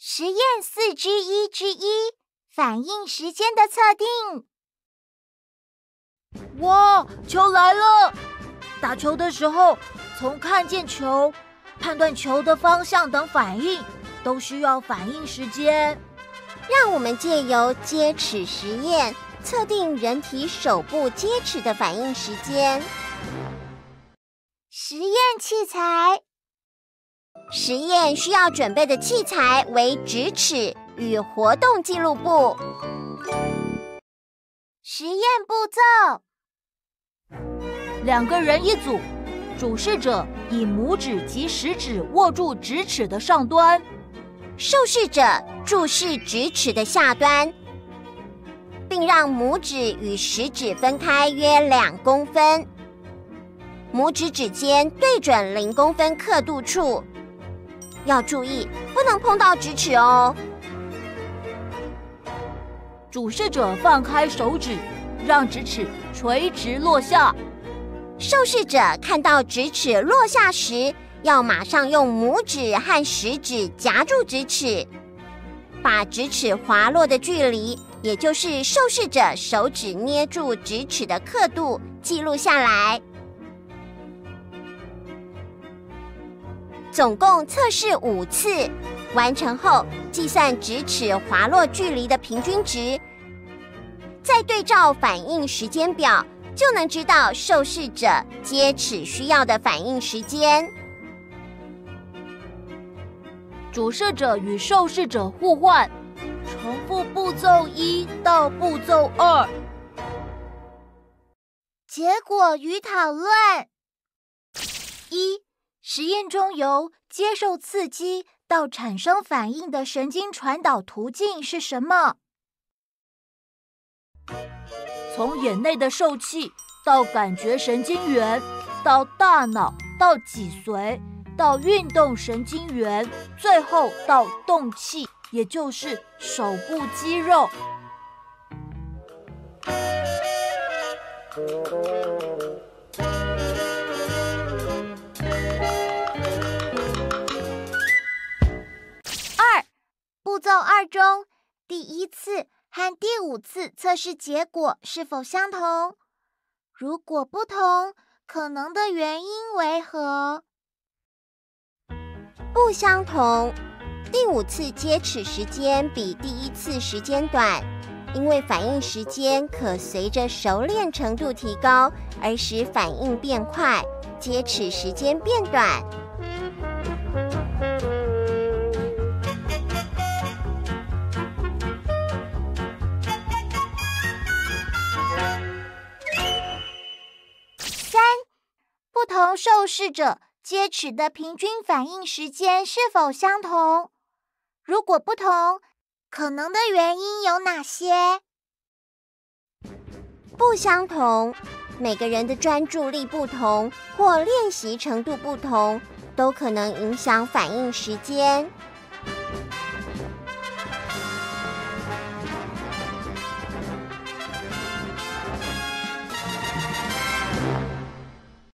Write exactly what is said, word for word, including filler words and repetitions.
实验四之一之一，反应时间的测定。 哇，球来了！打球的时候，从看见球、判断球的方向等反应，都需要反应时间。 让我们借由接齿实验，测定人体手部接齿的反应时间。 实验器材。 实验需要准备的器材为直齿与活动记录簿。 实验步骤： 两个人一组，主事者以拇指及食指握住直齿的上端， 受试者注视直齿的下端，并让拇指与食指分开约两公分，拇指指尖对准零公分刻度处。要注意，不能碰到直齿哦。 主事者放开手指，让直齿垂直落下。 受试者看到直齿落下时，要马上用拇指和食指夹住直齿，把直齿滑落的距离，也就是受试者手指捏住直齿的刻度，记录下来。总共测试五次，完成后计算直齿滑落距离的平均值，再对照反应时间表，就能知道受试者接齿需要的反应时间。 主事者与受试者互换，重复步骤一到步骤二。 结果与讨论：一、实验中由接受刺激到产生反应的神经传导途径是什么？ 从眼内的受器到感觉神经元，到大脑，到脊髓，到运动神经元，最后到动器，也就是手部肌肉。 二、步骤二中，第一次和第五次测试结果是否相同？如果不同，可能的原因为何？ 不相同。第五次接齿时间比第一次时间短，因为反应时间可随着熟练程度提高而使反应变快，接齿时间变短。 三、不同受试者接齿的平均反应时间是否相同？如果不同，可能的原因有哪些？ 不相同，每个人的专注力不同或练习程度不同，都可能影响反应时间。